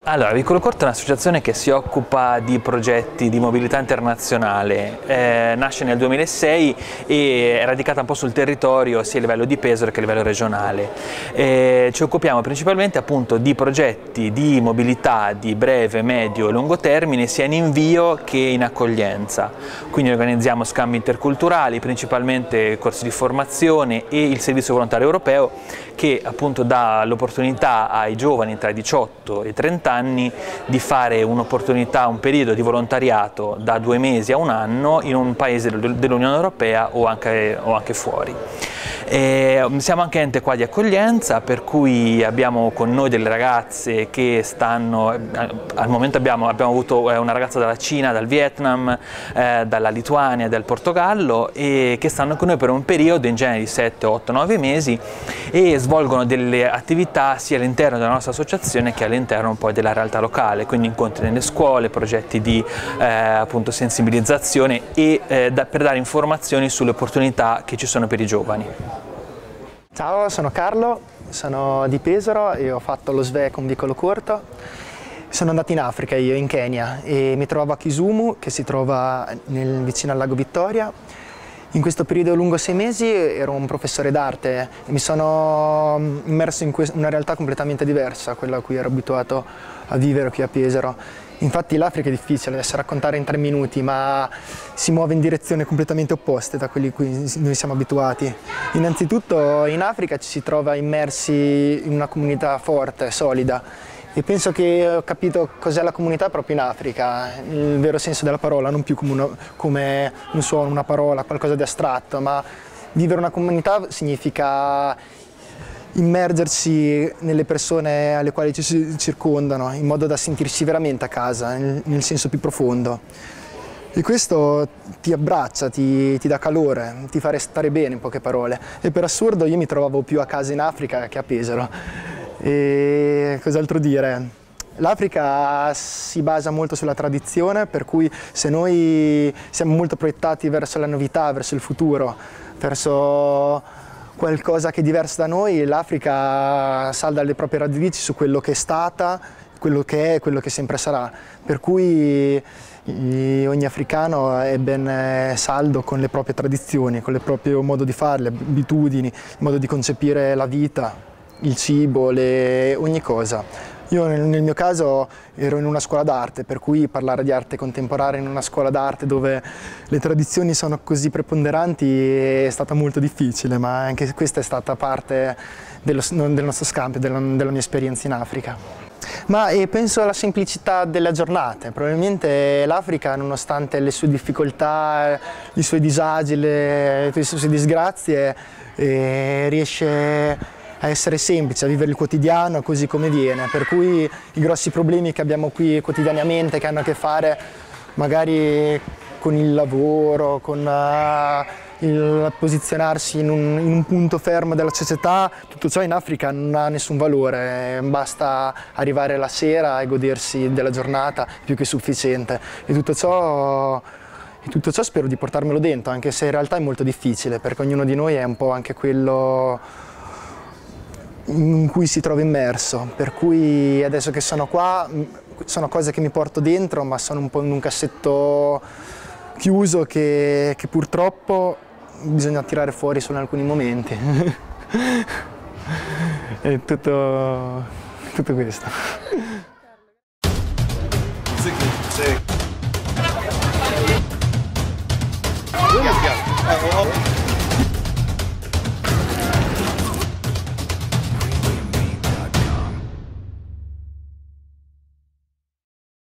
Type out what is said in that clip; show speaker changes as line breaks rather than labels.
Allora, Vicolo Corto è un'associazione che si occupa di progetti di mobilità internazionale, nasce nel 2006 e è radicata un po' sul territorio sia a livello di Pesaro che a livello regionale. Ci occupiamo principalmente appunto di progetti di mobilità di breve, medio e lungo termine sia in invio che in accoglienza, quindi organizziamo scambi interculturali, principalmente corsi di formazione e il servizio volontario europeo che appunto dà l'opportunità ai giovani tra i 18 e i 30 anni di fare un'opportunità, un periodo di volontariato da 2 mesi a 1 anno in un paese dell'Unione Europea o anche fuori. Siamo anche ente qua di accoglienza, per cui abbiamo con noi delle ragazze che stanno, al momento abbiamo avuto una ragazza dalla Cina, dal Vietnam, dalla Lituania, dal Portogallo e che stanno con noi per un periodo in genere di 7, 8, 9 mesi e svolgono delle attività sia all'interno della nostra associazione che all'interno poi della realtà locale, quindi incontri nelle scuole, progetti di appunto sensibilizzazione e per dare informazioni sulle opportunità che ci sono per i giovani.
Ciao, sono Carlo, sono di Pesaro e ho fatto lo SVE con Vicolo Corto. Sono andato in Africa io, in Kenya, e mi trovavo a Kisumu, che si trova vicino al lago Vittoria. In questo periodo lungo 6 mesi ero un professore d'arte e mi sono immerso in una realtà completamente diversa, quella a cui ero abituato a vivere qui a Pesaro. Infatti l'Africa è difficile da raccontare in 3 minuti, ma si muove in direzioni completamente opposte da quelli a cui noi siamo abituati. Innanzitutto in Africa ci si trova immersi in una comunità forte, solida, e penso che ho capito cos'è la comunità proprio in Africa, il vero senso della parola, non più come un suono, una parola, qualcosa di astratto, ma vivere una comunità significa immergersi nelle persone alle quali ci circondano, in modo da sentirsi veramente a casa, nel senso più profondo. E questo ti abbraccia, ti dà calore, ti fa stare bene in poche parole. E per assurdo io mi trovavo più a casa in Africa che a Pesaro. E cos'altro dire? L'Africa si basa molto sulla tradizione, per cui se noi siamo molto proiettati verso la novità, verso il futuro, verso qualcosa che è diverso da noi, l'Africa salda le proprie radici su quello che è stata, quello che è e quello che sempre sarà. Per cui ogni africano è ben saldo con le proprie tradizioni, con il proprio modo di fare, le abitudini, il modo di concepire la vita, il cibo, ogni cosa. Io nel mio caso ero in una scuola d'arte, per cui parlare di arte contemporanea in una scuola d'arte dove le tradizioni sono così preponderanti è stata molto difficile, ma anche questa è stata parte del nostro scambio, della mia esperienza in Africa. Ma penso alla semplicità delle giornate. Probabilmente l'Africa, nonostante le sue difficoltà, i suoi disagi, le sue disgrazie, riesce a essere semplice, a vivere il quotidiano così come viene, per cui i grossi problemi che abbiamo qui quotidianamente, che hanno a che fare magari con il lavoro, con il posizionarsi in un punto fermo della società, tutto ciò in Africa non ha nessun valore, basta arrivare la sera e godersi della giornata, più che sufficiente. E tutto ciò spero di portarmelo dentro, anche se in realtà è molto difficile, perché ognuno di noi è un po' anche quello in cui si trova immerso, per cui adesso che sono qua sono cose che mi porto dentro, ma sono un po' in un cassetto chiuso che purtroppo bisogna tirare fuori solo in alcuni momenti. È tutto questo.
Sì.